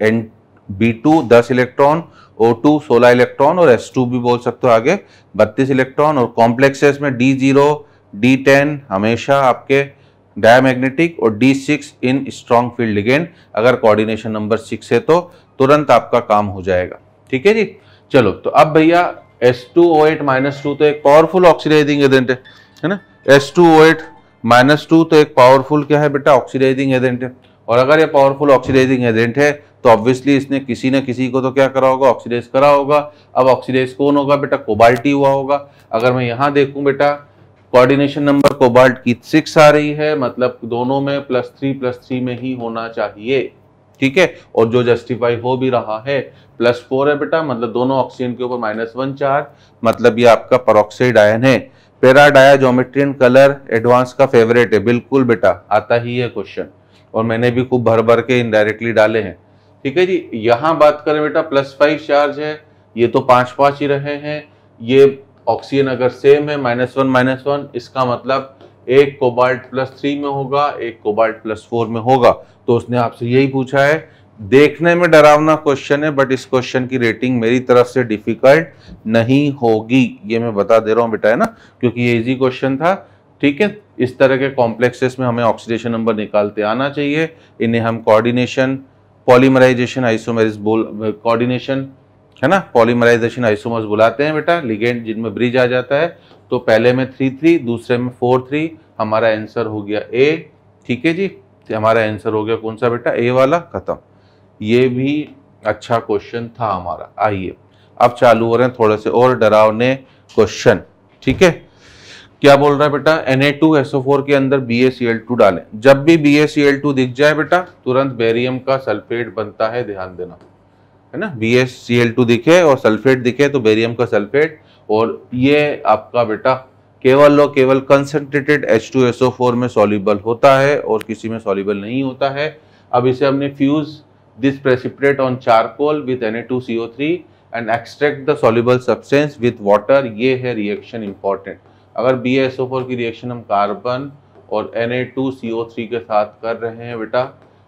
N B two दस इलेक्ट्रॉन, ओ टू सोलह इलेक्ट्रॉन और एस टू भी बोल सकते हो आगे बत्तीस इलेक्ट्रॉन। और कॉम्प्लेक्सेस में डी जीरो डी टेन हमेशा आपके डायमैग्नेटिक और D six in strong field ligand. अगर कोऑर्डिनेशन नंबर सिक्स है तो तुरंत आपका काम हो जाएगा। ठीक है जी। चलो तो अब भैया S two O eight minus two तो एक पावरफुल ऑक्सीडाइजिंग एजेंट है, है ना। S two O eight minus two तो एक पावरफुल क्या है बेटा, ऑक्सीडाइजिंग एजेंट है। और अगर ये पावरफुल ऑक्सीडाइजिंग एजेंट है तो ऑब्वियसली इसने किसी न किसी को तो क्या करा होगा, ऑक्सीडाइज करा होगा। अब ऑक्सीडाइज कौन होगा बेटा, कोबाल्ट ही हुआ होगा। अगर मैं यहाँ देखूं बेटा कोऑर्डिनेशन नंबर कोबाल्ट की सिक्स आ रही है, मतलब दोनों में प्लस थ्री प्लस थ्री में ही होना चाहिए। ठीक है, और जो जस्टिफाई हो भी रहा है प्लस फोर है बेटा, मतलब दोनों ऑक्सीजन के ऊपर माइनस वन चार्ज, मतलब ये आपका पेरोक्साइड आयन है। Para dia geometry and colour advance का फेवरेट है, बिल्कुल बेटा आता ही है क्वेश्चन, और मैंने भी खूब भर भर के इनडायरेक्टली डाले हैं। ठीक है जी। यहाँ बात करें बेटा प्लस फाइव चार्ज है, ये तो पांच पांच ही रहे हैं। ये ऑक्सीजन अगर सेम है माइनस वन माइनस वन, इसका मतलब एक कोबाल्ट प्लस थ्री में होगा, एक कोबाल्ट प्लस फोर में होगा। तो उसने आपसे यही पूछा है। देखने में डरावना क्वेश्चन है, बट इस क्वेश्चन की रेटिंग मेरी तरफ से डिफिकल्ट नहीं होगी, ये मैं बता दे रहा हूँ बेटा, है ना, क्योंकि ये इजी क्वेश्चन था। ठीक है, इस तरह के कॉम्प्लेक्सेस में हमें ऑक्सीडेशन नंबर निकालते आना चाहिए। इन्हें हम कोऑर्डिनेशन, पॉलीमराइजेशन, आइसोमेरिस बोल कोऑर्डिनेशन, है ना, पॉलीमराइजेशन आइसोमर्स बुलाते हैं बेटा, लिगेंड जिनमें ब्रिज आ जाता है। तो पहले में थ्री थ्री, दूसरे में फोर थ्री, हमारा आंसर हो गया ए। ठीक है जी, हमारा आंसर हो गया कौन सा बेटा, ए वाला। खत्म। ये भी अच्छा क्वेश्चन था हमारा। आइए अब चालू हो रहे हैं थोड़े से और डरावने क्वेश्चन। ठीक है, क्या बोल रहा है बेटा, N A two S O four के अंदर B A C L two डालें। जब भी B A C L two दिख जाए बेटा तुरंत बेरियम का सल्फेट बनता है, ध्यान देना, है ना। B A C L two दिखे और सल्फेट दिखे तो बेरियम का सल्फेट। और ये आपका बेटा केवल और केवल concentrated H two S O four में सॉल्युबल होता है और किसी में सॉल्युबल नहीं होता है। अब इसे हमने fuse this precipitate on charcoal with N A two C O three and extract the soluble substance with water. ये है रिएक्शन इंपॉर्टेंट। अगर B A S O four की रिएक्शन हम कार्बन और N A two C O three के साथ कर रहे हैं बेटा,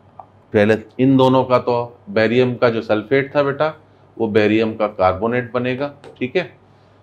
पहले इन दोनों का तो बेरियम का जो सल्फेट था बेटा वो बेरियम का कार्बोनेट बनेगा। ठीक है,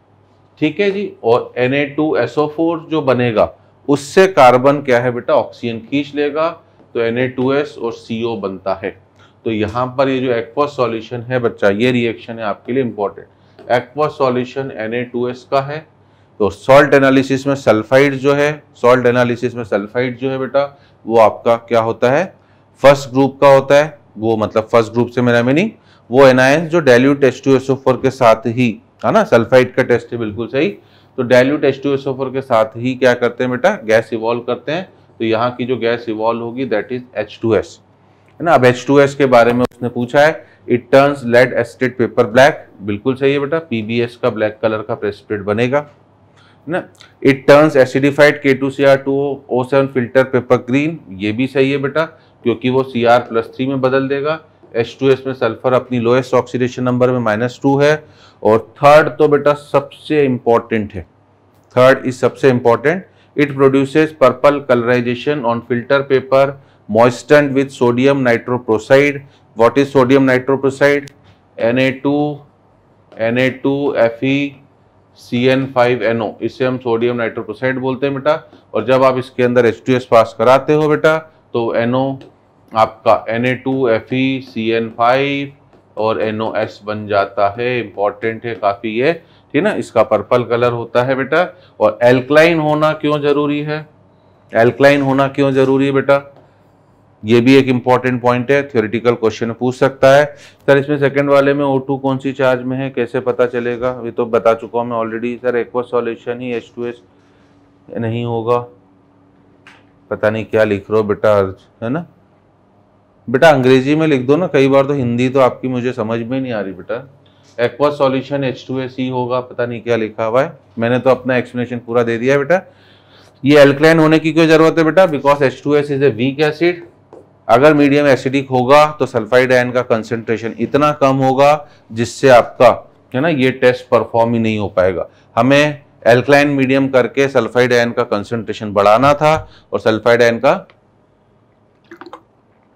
ठीक है जी। और N A two S O four जो बनेगा उससे कार्बन क्या है बेटा, ऑक्सीजन खींच लेगा, तो एन ए टू एस और सी ओ बनता है। तो यहाँ पर ये जो एक्वस सॉल्यूशन है बच्चा, ये रिएक्शन है आपके लिए important. Aqueous solution N A two S का है। तो सॉल्ट एनालिसिस में सल्फाइड जो है, सॉल्ट एनालिसिस में सल्फाइड जो है बेटा वो आपका क्या होता है, फर्स्ट ग्रुप का होता है। वो मतलब फर्स्ट ग्रुप से मेरा मीनिंग वो एनायन जो dilute H two S O four के साथ ही, है ना, सल्फाइड का टेस्ट है बिल्कुल सही। तो dilute H two S O four के साथ ही क्या करते हैं बेटा, गैस इवॉल्व करते हैं। तो यहाँ की जो गैस इवॉल्व होगी that is H two S, है ना। अब एच टू एस के बारे में उसने पूछा है, it turns lead acid paper black, बिल्कुल सही है बेटा, पी बी एस का ब्लैक कलर का प्रेसिपिटेट बनेगा ना। It turns acidified K two C R two O seven filter paper green, ये भी सही है बेटा, क्योंकि वो सी आर प्लस थ्री में बदल देगा। एच टू एस में सल्फर अपनी लोएस्ट ऑक्सीडेशन नंबर में माइनस टू है। और थर्ड तो बेटा सबसे इंपॉर्टेंट है, थर्ड इज सबसे important, it produces purple colourisation on filter paper moistened with sodium nitroprusside. What is sodium nitroprusside? N A two N A two F E C N five N O, इसे हम sodium nitroprusside बोलते हैं बेटा। और जब आप इसके अंदर एच टू एस पास कराते हो बेटा तो एन ओ आपका N A two F E C N five और एन ओ एस बन जाता है। इंपॉर्टेंट है काफी ये, ठीक ना। इसका पर्पल कलर होता है बेटा। और एल्कलाइन होना क्यों जरूरी है, एल्कलाइन होना क्यों जरूरी है बेटा, ये भी एक इंपॉर्टेंट पॉइंट है, थ्योरेटिकल क्वेश्चन पूछ सकता है। सर इसमें सेकंड वाले में ओ टू कौन सी चार्ज में है, कैसे पता चलेगा, अभी तो बता चुका हूँ मैं ऑलरेडी। सर एक्वस सॉल्यूशन ही एच टू एस नहीं होगा, पता नहीं क्या लिख रहे हो बेटा, है ना बेटा, अंग्रेजी में लिख दो ना, कई बार तो हिंदी तो आपकी मुझे समझ में नहीं आ रही बेटा। Aqueous solution H two S ही होगा, पता नहीं क्या लिखा हुआ है, मैंने तो अपना एक्सप्लेनेशन पूरा दे दिया है बेटा। ये एल्कलाइन होने की क्यों जरूरत है बेटा, because H two S is a weak acid. अगर मीडियम एसिडिक होगा तो सल्फाइड आयन का कंसंट्रेशन इतना कम होगा जिससे आपका, है ना, ये टेस्ट परफॉर्म ही नहीं हो पाएगा। हमें एल्कलाइन मीडियम करके सल्फाइड आयन का कंसंट्रेशन बढ़ाना था और सल्फाइड आयन का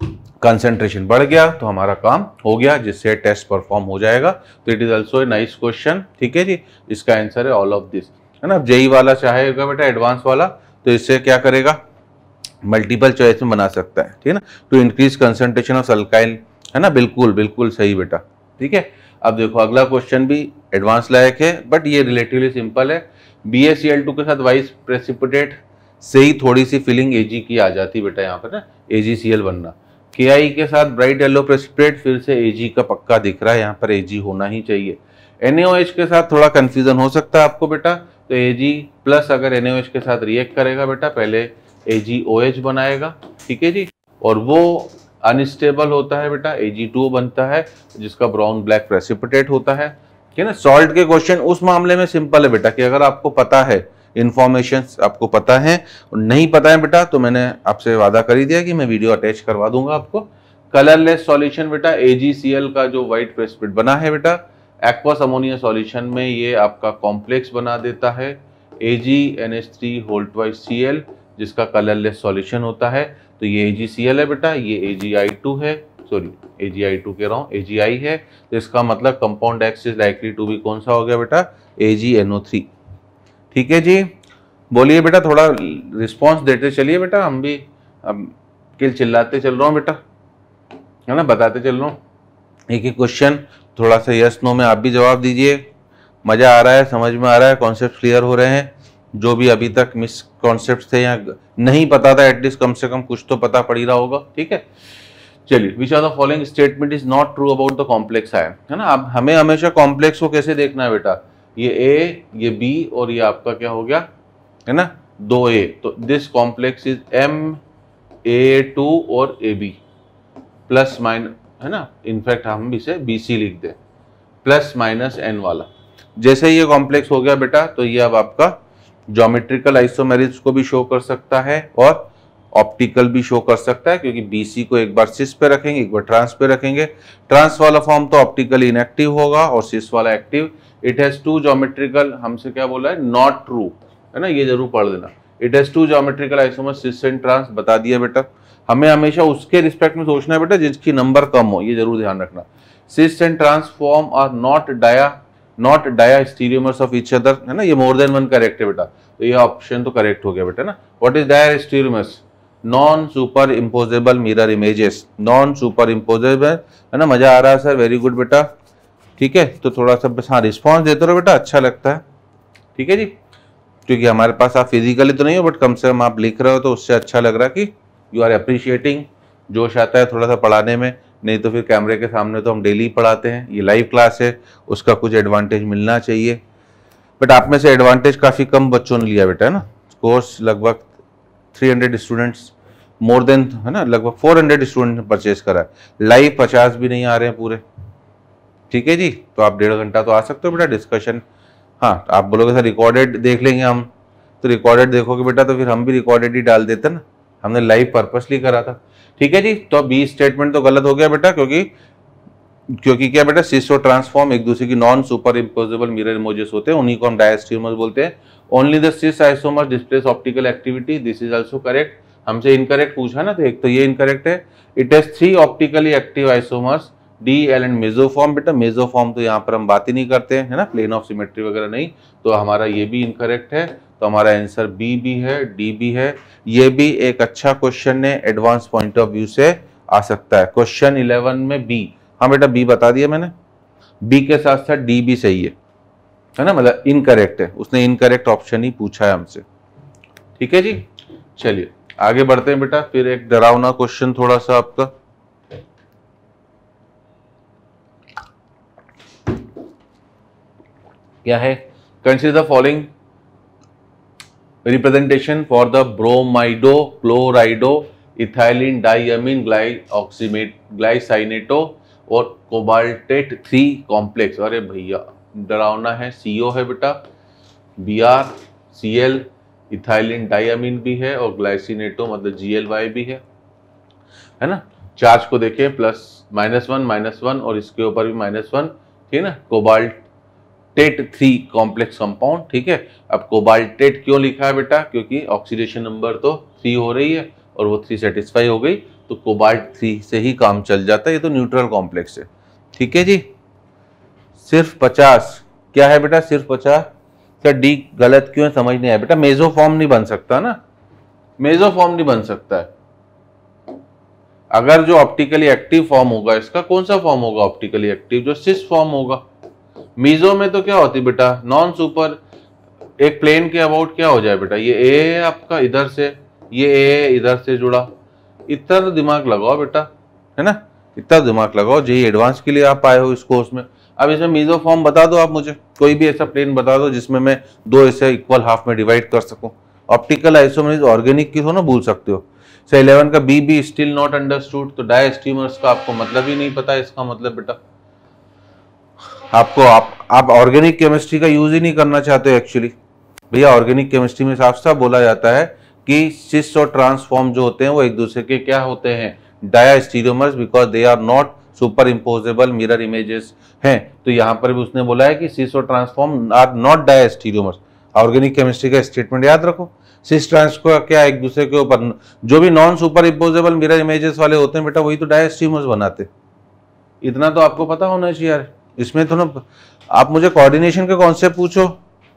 कंसंट्रेशन बढ़ गया तो हमारा काम हो गया, जिससे टेस्ट परफॉर्म हो जाएगा। तो it is also a nice question, ठीक है जी। इसका आंसर है ऑल ऑफ दिस, है ना। जेई वाला चाहेगा बेटा एडवांस वाला, तो इससे क्या करेगा, मल्टीपल चॉइस में बना सकता है, ठीक है ना। To increase concentration of alkyl, है ना, बिल्कुल बिल्कुल सही बेटा, ठीक है। अब देखो अगला क्वेश्चन भी एडवांस लायक है, बट ये रिलेटिवली सिंपल है। B A C L two के साथ वाइस प्रेसिपिटेट से ही थोड़ी सी फिलिंग एजी की आ जाती बेटा, यहाँ पर ना एजी सी एल बनना। के आई के साथ ब्राइट येलो प्रेसिपिटेट, फिर से एजी का पक्का दिख रहा है, यहाँ पर एजी होना ही चाहिए। एन ए ओ एच के साथ थोड़ा कंफ्यूजन हो सकता है आपको बेटा, तो एजी प्लस अगर एन ए ओ एच के साथ रिएक्ट करेगा बेटा, पहले ए जी ओ एच बनाएगा, ठीक है जी, और वो अनस्टेबल होता है बेटा, ए जी टू बनता है, जिसका ब्राउन ब्लैक प्रेसिपिटेट होता है, ठीक है ना। सॉल्ट के क्वेश्चन उस मामले में सिंपल है बेटा कि अगर आपको पता है, इंफॉर्मेशन आपको पता है, नहीं पता है बेटा, तो मैंने आपसे वादा कर ही दिया कि मैं वीडियो अटैच करवा दूंगा आपको। कलरलेस सॉल्यूशन बेटा, ए जी सी एल का जो व्हाइट प्रेसिपिटेट बना है बेटा, एक्वस अमोनिया सॉल्यूशन में ये आपका कॉम्प्लेक्स बना देता है, A G N H three whole twice C L, जिसका कलरलेस सॉल्यूशन होता है। तो ये ए जी सी एल है बेटा, ये ए जी आई टू है, sorry A G I two कह रहा हूँ, ए जी आई है, तो इसका मतलब compound X is likely to be कौन सा हो गया बेटा, ए जी एन ओ थ्री, ठीक है जी। बोलिए बेटा, थोड़ा रिस्पांस देते चलिए बेटा, हम भी अब किल चिल्लाते चल रहा हूँ बेटा, है ना, बताते चल रहा हूँ एक एक क्वेश्चन, थोड़ा सा यस नो में आप भी जवाब दीजिए। मजा आ रहा है, समझ में आ रहा है, कॉन्सेप्ट क्लियर हो रहे हैं, जो भी अभी तक मिस कॉन्सेप्ट थे या नहीं पता था, एटलीस्ट कम से कम कुछ तो पता पड़ ही रहा होगा, ठीक है। चलिए, which are the following statement is not true about the complex ion, है ना। अब हमें हमेशा कॉम्प्लेक्स को कैसे देखना है बेटा, ये ए, ये बी और ये आपका क्या हो गया, है ना, दो ए, तो this complex is M A two और ए बी प्लस माइनस, है ना, इनफैक्ट हम इसे बी सी लिख दें, प्लस माइनस एन वाला। जैसे ये कॉम्प्लेक्स हो गया बेटा, तो ये अब आपका ज्योमेट्रिकल आइसोमेरिज्म को भी शो कर सकता है और ऑप्टिकल भी शो कर सकता है, क्योंकि बीसी को एक बार सिस पे रखेंगे, एक बार ट्रांस पे रखेंगे। ट्रांस वाला फॉर्म तो ऑप्टिकली इनएक्टिव होगा और सिस वाला active. It has two geometrical, हमसे क्या बोला है, नॉट ट्रू, है ना, ये जरूर पढ़ देना। It has two geometrical isomers cis and trans, बता दिया बेटा। हमें हमेशा उसके रिस्पेक्ट में सोचना है बेटा जिसकी नंबर कम हो, ये जरूर ध्यान रखना। Cis and trans form are not dia not dia stereomers of each other, है ना, ये मोर देन वन करेक्ट है बेटा, तो ये ऑप्शन तो करेक्ट हो गया बेटा ना। What is dia stereomers, non super imposable mirror images, non super imposable, है ना। मजा आ रहा है सर, वेरी गुड बेटा, ठीक है। तो थोड़ा सा बस हाँ रिस्पॉन्स देते रहो बेटा, अच्छा लगता है, ठीक है जी, क्योंकि हमारे पास आप फिजिकली तो नहीं हो, बट कम से कम आप लिख रहे हो, तो उससे अच्छा लग रहा है कि यू आर अप्रिशिएटिंग। जोश आता है थोड़ा सा पढ़ाने में, नहीं तो फिर कैमरे के सामने तो हम डेली पढ़ाते हैं, ये लाइव क्लास है, उसका कुछ एडवांटेज मिलना चाहिए। बट आप में से एडवांटेज काफ़ी कम बच्चों ने लिया बेटा, है ना। कोर्स लगभग तीन सौ स्टूडेंट्स, मोर देन, है ना, लगभग चार सौ स्टूडेंट ने परचेज करा है। लाइव पचास भी नहीं आ रहे हैं पूरे, ठीक है जी। तो आप डेढ़ घंटा तो आ सकते हो बेटा, डिस्कशन। हाँ, आप बोलोगे सर रिकॉर्डेड देख लेंगे हम, तो रिकॉर्डेड देखोगे बेटा, तो फिर हम भी रिकॉर्डेड ही डाल देते ना, हमने लाइव पर्पसली करा था, ठीक है जी। तो बी स्टेटमेंट तो गलत हो गया बेटा, क्योंकि क्योंकि क्या बेटा, सिस और ट्रांसफॉर्म एक दूसरे की non super imposable mirror images होते हैं, उन्हीं को हम डायस्टीरियोमर्स बोलते हैं। Only the cis isomer displays optical activity, this is also correct. हमसे इनकरेक्ट पूछा ना, तो एक तो ये इनकरेक्ट है। It has three optically active isomers, D L and mesoform बेटा, मेसोफॉर्म तो यहाँ पर हम बात ही नहीं करते हैं, है ना, प्लेन ऑफ सिमेट्री वगैरह नहीं, तो हमारा ये भी इनकरेक्ट है। तो हमारा आंसर बी भी है, डी भी है। ये भी एक अच्छा क्वेश्चन है, एडवांस पॉइंट ऑफ व्यू से आ सकता है। क्वेश्चन इलेवन में बी, हाँ बेटा बी बता दिया मैंने, बी के साथ साथ डी भी सही है, है ना, मतलब इनकरेक्ट है, उसने इनकरेक्ट ऑप्शन ही पूछा है हमसे, ठीक है जी। चलिए आगे बढ़ते हैं बेटा, फिर एक डरावना क्वेश्चन थोड़ा सा आपका, क्या है, consider the following representation for the bromido chlorido ethylene diamine glyoximate glycinato और कोबाल्टेट थ्री कॉम्प्लेक्स। अरे भैया डरावना है, सीओ है बेटा, B R C L, ethylene diamine भी है और ग्लाइसिनेटो मतलब जी एल वाई भी है, है ना। चार्ज को देखें, plus minus one minus one और इसके ऊपर भी माइनस वन, ठीक है ना। कोबाल्टेट थ्री कॉम्प्लेक्स कंपाउंड, ठीक है। अब कोबाल्टेट क्यों लिखा है बेटा, क्योंकि ऑक्सीडेशन नंबर तो थ्री हो रही है और वो थ्री सेटिस्फाई हो गई, तो कोबाल्ट थ्री से ही काम चल जाता है। ये तो न्यूट्रल कॉम्प्लेक्स है, ठीक है जी। सिर्फ पचास क्या है बेटा, सिर्फ पचास। सर डी गलत क्यों है, समझ नहीं आया बेटा। मेसोफॉर्म नहीं बन सकता ना, मेसोफॉर्म नहीं बन सकता है। अगर जो ऑप्टिकली एक्टिव फॉर्म होगा इसका, कौन सा फॉर्म होगा ऑप्टिकली एक्टिव, जो सिस फॉर्म होगा। मीजो में तो क्या होती बेटा, नॉन सुपर। एक प्लेन के अबाउट क्या हो जाए बेटा, ये ए है आपका इधर से, ये ए इधर से जुड़ा। इतना तो दिमाग लगाओ बेटा, है ना, इतना दिमाग लगाओ। जेई एडवांस के लिए आप आए हो इस कोर्स में। अब इसमें मीजो फॉर्म बता दो आप मुझे, कोई भी ऐसा प्लेन बता दो जिसमें मैं दो ऐसे इक्वल हाफ में डिवाइड कर सकूं। ऑप्टिकल आइसोमेरिज ऑर्गेनिक की हो ना, भूल सकते हो। सो इलेवन का B B still not understood, तो डायस्टीमर्स का आपको मतलब ही नहीं पता। इसका मतलब बेटा आपको आप आप ऑर्गेनिक केमिस्ट्री का यूज ही नहीं करना चाहते एक्चुअली। भैया ऑर्गेनिक केमिस्ट्री में साफ साफ बोला जाता है कि सिस और ट्रांसफॉर्म जो होते हैं वो एक दूसरे के क्या होते हैं, diastereomers, because they are not super imposable mirror images हैं। तो यहाँ पर भी उसने बोला है कि सिस और trans form are not diastereomers. Organic chemistry का स्टेटमेंट याद रखो। सिस ट्रांस को क्या एक दूसरे के ऊपर, जो भी non super imposable mirror images वाले होते हैं बेटा वही तो डायस्टीरियोमर्स बनाते। इतना तो आपको पता होना चाहिए यार। इसमें तो ना आप मुझे कोऑर्डिनेशन के कॉन्सेप्ट पूछो।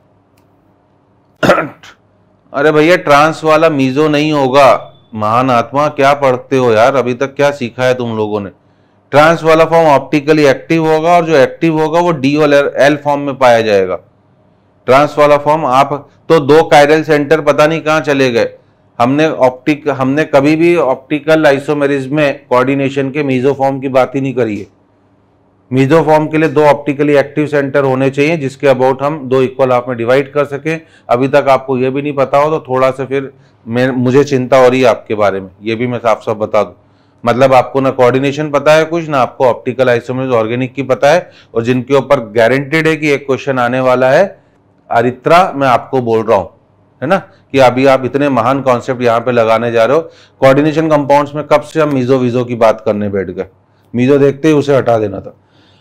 अरे भैया ट्रांस वाला मीजो नहीं होगा। महान आत्मा क्या पढ़ते हो यार, अभी तक क्या सीखा है तुम लोगों ने। ट्रांस वाला फॉर्म ऑप्टिकली एक्टिव होगा और जो एक्टिव होगा वो डी और एल फॉर्म में पाया जाएगा। ट्रांस वाला फॉर्म आप तो दो कायरल सेंटर पता नहीं कहां चले गए। हमने ऑप्टिक हमने कभी भी ऑप्टिकल आइसोमेरिज्म में कोऑर्डिनेशन के मीजो फॉर्म की बात ही नहीं करी है। मीजो फॉर्म के लिए दो ऑप्टिकली एक्टिव सेंटर होने चाहिए जिसके अबाउट हम दो इक्वल हाफ में डिवाइड कर सकें। अभी तक आपको यह भी नहीं पता हो तो थोड़ा सा फिर मैं मुझे चिंता हो रही है आपके बारे में, ये भी मैं साफ साफ बता दूं। मतलब आपको ना कोऑर्डिनेशन पता है कुछ, ना आपको ऑप्टिकल आइसोमेरिज्म ऑर्गेनिक की पता है, और जिनके ऊपर गारंटेड है कि एक क्वेश्चन आने वाला है अरित्रा, मैं आपको बोल रहा हूं, है ना, कि अभी आप इतने महान कॉन्सेप्ट यहाँ पे लगाने जा रहे हो। कोऑर्डिनेशन कंपाउंड्स में कब से हम मीजो वीजो की बात करने बैठ गए। मीजो देखते ही उसे हटा देना था।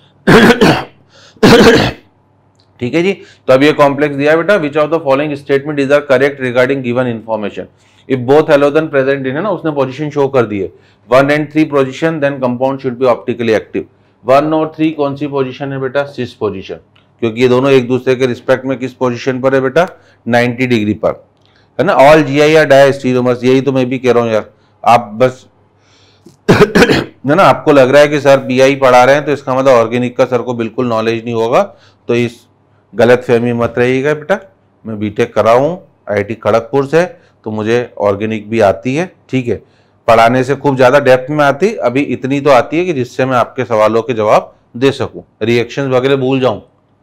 ठीक है जी। तो अब ये कॉम्प्लेक्स दिया है बेटा, which of the following statement is are correct regarding given information. If both halogen present in, है ना, उसने पोजीशन शो कर दी है, one and three position, then compound should be optically active. One और थ्री कौन सी पोजीशन है बेटा, सिस पोजीशन, क्योंकि ये दोनों एक दूसरे के रिस्पेक्ट में किस पोजीशन पर है बेटा, नाइंटी डिग्री पर, है ना। ऑल जीआई या डायस्टीरियोमर्स, यही तो मैं भी कह रहा हूं यार। आप बस है ना, आपको लग रहा है कि सर बीआई पढ़ा रहे हैं तो इसका मतलब ऑर्गेनिक का सर को बिल्कुल नॉलेज नहीं होगा, तो इस गलत फहमी मत रहिएगा बेटा। मैं बीटेक करा हूँ आईआईटी खड़गपुर से, तो मुझे ऑर्गेनिक भी आती है, ठीक है। पढ़ाने से खूब ज्यादा डेप्थ में आती, अभी इतनी तो आती है कि जिससे मैं आपके सवालों के जवाब दे सकूं, रिएक्शंस वगैरह भूल जाऊं,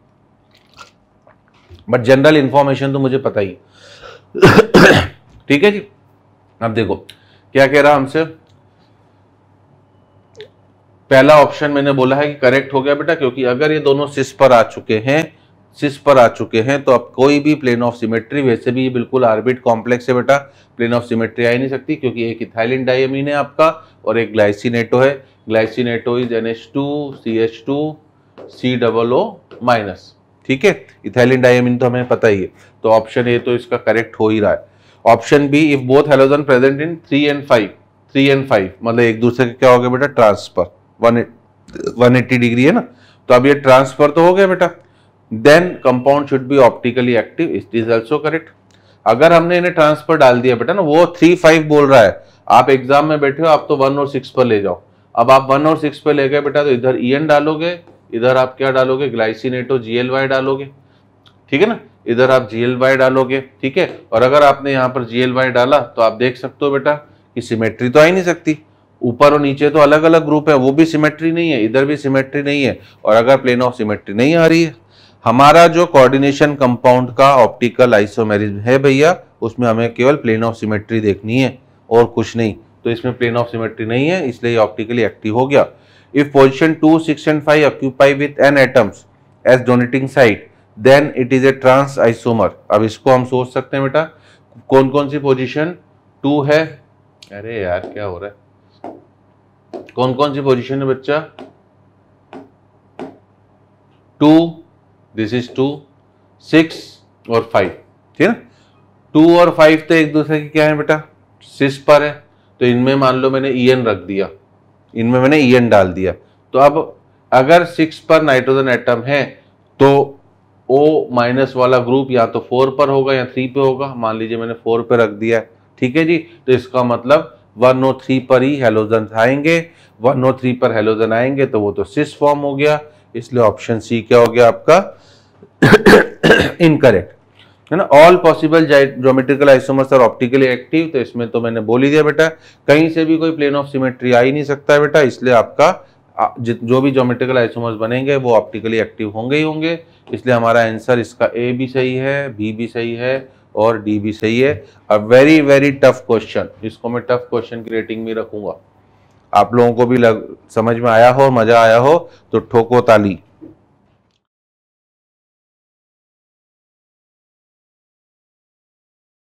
बट जनरल इंफॉर्मेशन तो मुझे पता ही। ठीक है जी। अब देखो क्या कह रहा हमसे, पहला ऑप्शन मैंने बोला है कि करेक्ट हो गया बेटा, क्योंकि अगर ये दोनों सिस पर आ चुके हैं, सिस पर आ चुके हैं तो अब कोई भी प्लेन ऑफ सिमेट्री, वैसे भी ये बिल्कुल आर्बिट कॉम्प्लेक्स है बेटा, प्लेन ऑफ सिमेट्री आ ही नहीं सकती, क्योंकि एक इथाइलिन डायमीन है आपका और एक ग्लाइसिनेटो है। Glycinato is N H two C H two C double O minus, ठीक है। इथाइलिन डायमीन तो हमें पता ही है, तो ऑप्शन ए तो इसका करेक्ट हो ही रहा है। Option B, if both halogen present in three and five, three and five मतलब एक दूसरे के क्या हो गया बेटा, ट्रांसफर, वन एट्टी डिग्री है ना, तो अब ये ट्रांसफर तो हो गया बेटा। Then compound should be optically active, it is also correct. अगर हमने इन्हें ट्रांसफर डाल दिया बेटा ना, वो थ्री फाइव बोल रहा है, आप एग्जाम में बैठे हो आप तो वन और सिक्स पर ले जाओ। अब आप वन और सिक्स पर ले गए बेटा, तो इधर ई एन डालोगे, इधर आप क्या डालोगे, ग्लाइसिनेटो जी एल वाई डालोगे, ठीक है ना, इधर आप जी एल वाई डालोगे, ठीक है। और अगर आपने यहाँ पर जी एल वाई डाला तो आप देख सकते हो बेटा कि सिमेट्री तो आ ही नहीं सकती, ऊपर और नीचे तो अलग अलग ग्रुप है, वो भी सिमेट्री नहीं है, इधर भी सिमेट्री नहीं है, और अगर प्लेन ऑफ सिमेट्री नहीं आ रही है, हमारा जो कोऑर्डिनेशन कंपाउंड का ऑप्टिकल आइसोमेरिज्म है भैया, उसमें हमें केवल प्लेन ऑफ सिमेट्री देखनी है और कुछ नहीं, तो इसमें प्लेन ऑफ सिमेट्री नहीं है, इसलिए ऑप्टिकली एक्टिव हो गया। If position two, six and five occupy with N atoms as donating site, then it is a trans isomer. अब इसको हम सोच सकते हैं बेटा, कौन कौन सी पोजीशन, टू है, अरे यार क्या हो रहा है, कौन कौन सी पोजीशन है बच्चा, two, this is two, six और फाइव, ठीक है ना। टू और फाइव तो एक दूसरे की क्या है बेटा, सिस पर है, तो इनमें मान लो मैंने ई एन रख दिया, इनमें मैंने ई एन डाल दिया। तो अब अगर सिक्स पर नाइट्रोजन एटम है तो O माइनस वाला ग्रुप या तो फोर पर होगा या थ्री पे होगा। मान लीजिए मैंने फोर पे रख दिया है, ठीक है जी। तो इसका मतलब वन ओ थ्री पर ही हेलोजन आएंगे, वन ओ थ्री पर हेलोजन आएंगे तो वो तो सिस फॉर्म हो गया, इसलिए ऑप्शन सी क्या हो गया आपका इनकरेक्ट, है ना। All possible geometrical isomers are optically active, तो इसमें तो मैंने बोल ही दिया बेटा, कहीं से भी कोई प्लेन ऑफ सिमेट्री आ ही नहीं सकता है बेटा, इसलिए आपका जो भी ज्योमेट्रिकल आइसोमर्स बनेंगे वो ऑप्टिकली एक्टिव होंगे ही होंगे, इसलिए हमारा आंसर इसका ए भी सही है, बी भी सही है और डी भी सही है। A very very tough question, इसको मैं टफ क्वेश्चन की रेटिंग में रखूंगा। आप लोगों को भी लग, समझ में आया हो, मजा आया हो तो ठोको ताली।